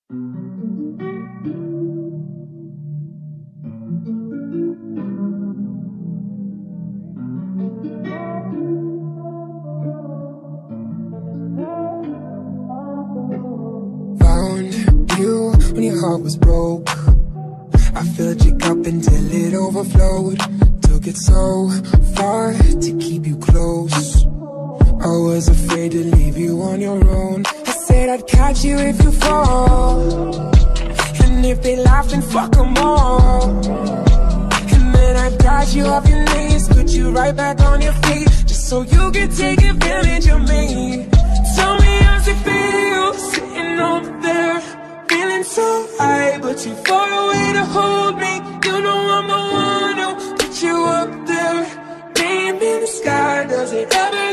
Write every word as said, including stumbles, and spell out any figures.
Found you when your heart was broke. I filled your cup until it overflowed. Took it so far to keep you close. I was afraid to leave you on your own. I said I'd catch you if you fall, and if they laugh, then fuck them all. And then I'd got you off your knees, put you right back on your feet, just so you could take advantage of me. Tell me how's it feel, sitting over there, feeling so high, but too far away to hold me. You know I'm the one who put you up there. Name in the sky, does it ever